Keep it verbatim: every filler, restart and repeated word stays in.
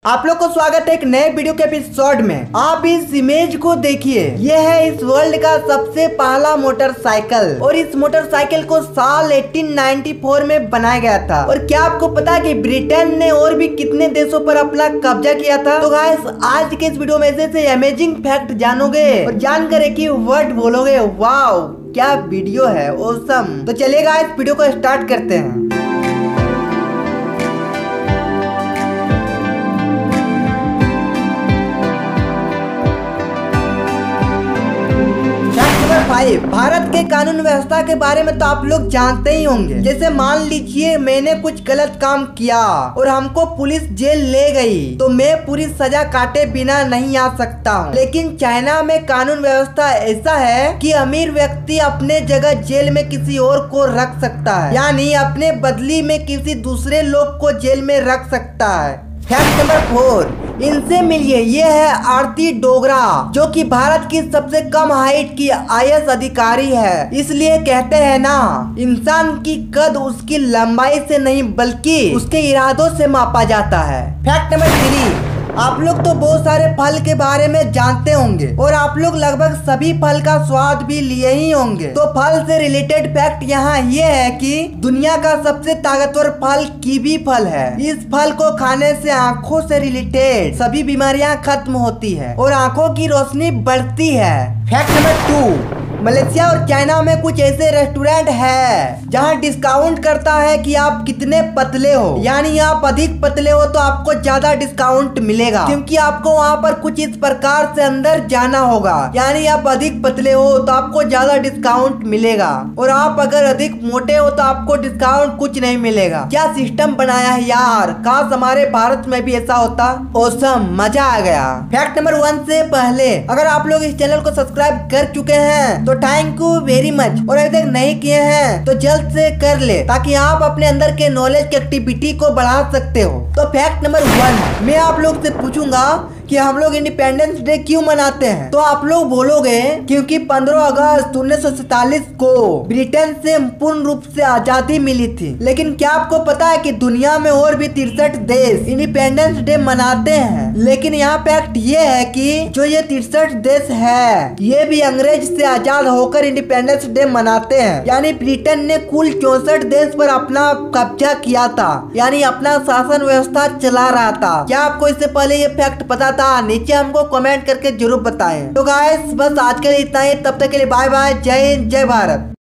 आप लोग को स्वागत है एक नए वीडियो के एपिसोड में। आप इस इमेज को देखिए, ये है इस वर्ल्ड का सबसे पहला मोटरसाइकिल और इस मोटरसाइकिल को साल अठारह सौ चौरानवे में बनाया गया था। और क्या आपको पता है कि ब्रिटेन ने और भी कितने देशों पर अपना कब्जा किया था? तो गाइस आज के इस वीडियो में से, से अमेजिंग फैक्ट जानोगे और जानकर एक ही वर्ड बोलोगे, वाओ क्या वीडियो है, ऑसम। तो चलिए गाइस वीडियो को स्टार्ट करते हैं। फाइव, भारत के कानून व्यवस्था के बारे में तो आप लोग जानते ही होंगे। जैसे मान लीजिए मैंने कुछ गलत काम किया और हमको पुलिस जेल ले गई, तो मैं पूरी सजा काटे बिना नहीं आ सकता हूँ। लेकिन चाइना में कानून व्यवस्था ऐसा है कि अमीर व्यक्ति अपने जगह जेल में किसी और को रख सकता है, यानी अपने बदली में किसी दूसरे लोग को जेल में रख सकता है। फैक्ट नंबर फोर, इनसे मिलिए, ये है आरती डोगरा, जो कि भारत की सबसे कम हाइट की आई ए एस अधिकारी है। इसलिए कहते हैं ना, इंसान की कद उसकी लंबाई से नहीं बल्कि उसके इरादों से मापा जाता है। फैक्ट नंबर थ्री, आप लोग तो बहुत सारे फल के बारे में जानते होंगे और आप लोग लगभग सभी फल का स्वाद भी लिए ही होंगे। तो फल से रिलेटेड फैक्ट यहाँ ये है कि दुनिया का सबसे ताकतवर फल कीवी फल है। इस फल को खाने से आँखों से रिलेटेड सभी बीमारियाँ खत्म होती है और आँखों की रोशनी बढ़ती है। फैक्ट नंबर टू, मलेशिया और चाइना में कुछ ऐसे रेस्टोरेंट है जहां डिस्काउंट करता है कि आप कितने पतले हो, यानी आप अधिक पतले हो तो आपको ज्यादा डिस्काउंट मिलेगा, क्योंकि आपको वहां पर कुछ इस प्रकार से अंदर जाना होगा। यानी आप अधिक पतले हो तो आपको ज्यादा डिस्काउंट मिलेगा और आप अगर अधिक मोटे हो तो आपको डिस्काउंट कुछ नहीं मिलेगा। क्या सिस्टम बनाया है यार, काश हमारे भारत में भी ऐसा होता। ऑसम, मजा आ गया। फैक्ट नंबर वन से पहले अगर आप लोग इस चैनल को सब्सक्राइब कर चुके हैं तो थैंक यू वेरी मच, और अभी तक नहीं किए हैं तो जल्द से कर ले, ताकि आप अपने अंदर के नॉलेज की एक्टिविटी को बढ़ा सकते हो। तो फैक्ट नंबर वन, मैं आप लोग से पूछूंगा कि हम लोग इंडिपेंडेंस डे क्यों मनाते हैं? तो आप लोग बोलोगे क्योंकि पंद्रह अगस्त उन्नीस सौ सैतालीस को ब्रिटेन से पूर्ण रूप से आजादी मिली थी। लेकिन क्या आपको पता है कि दुनिया में और भी तिरसठ देश इंडिपेंडेंस डे मनाते हैं? लेकिन यहाँ फैक्ट ये है कि जो ये तिरसठ देश है ये भी अंग्रेज से आजाद होकर इंडिपेंडेंस डे मनाते हैं। यानी ब्रिटेन ने कुल चौसठ देश पर अपना कब्जा किया था, यानी अपना शासन व्यवस्था चला रहा था। क्या आपको इससे पहले ये फैक्ट पता था? नीचे हमको कमेंट करके जरूर बताएं। तो गाइस बस आज के लिए इतना ही, तब तक के लिए बाय बाय, जय हिंद, जय भारत।